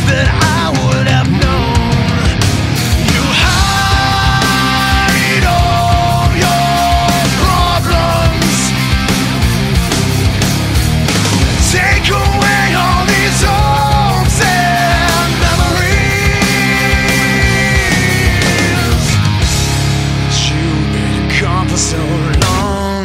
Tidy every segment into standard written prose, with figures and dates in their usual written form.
that I would have known. You hide all your problems, take away all these hopes and memories. You've been gone for so long,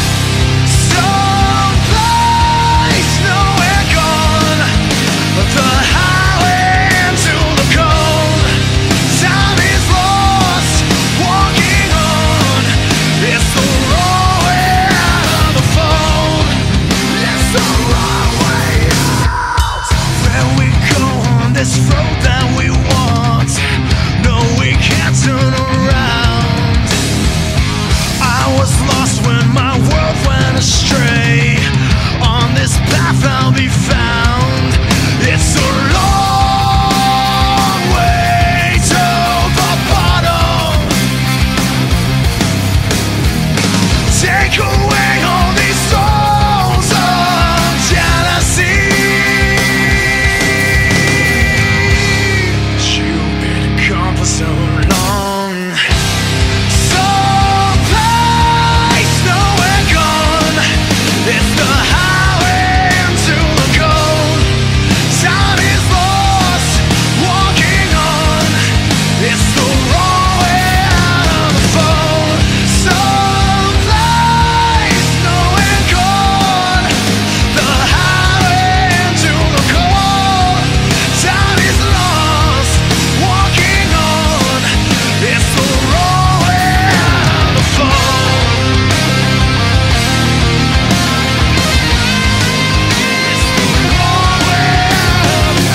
someplace nowhere gone, the highway into the cold. Time is lost, walking on. It's the wrong way out of the fold. It's the wrong way out. Where we go on this road that we want, no, we can't turn around. I was lost when my world went astray. On this path I'll be found. It's a long way to the bottom. Take away all these souls of jealousy. You've been gone for so long, someplace nowhere gone. It's the highway into the cold. Time is lost, walking on. It's the wrong way out of the fold. Someplace nowhere gone, the highway into the cold. Time is lost, walking on. It's the wrong way out of the fold. It's the wrong way out of the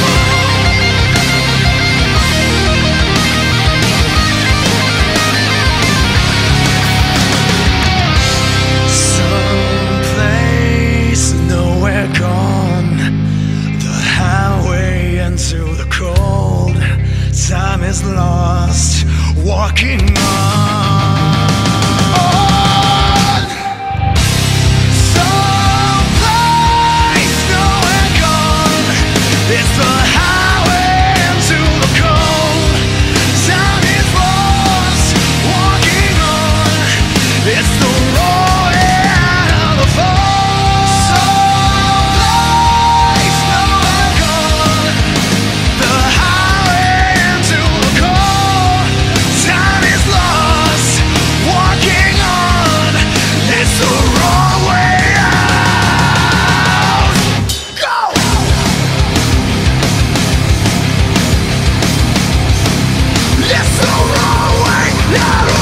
someplace nowhere gone, the highway into the cold. Time is lost, walking on. Someplace nowhere gone, it's the highway into the cold. Time is lost, walking on. It's the wrong way out of the fold. Someplace nowhere gone, the highway into the cold. Time is lost, walking on. It's the wrong way out. Go! It's the wrong way out.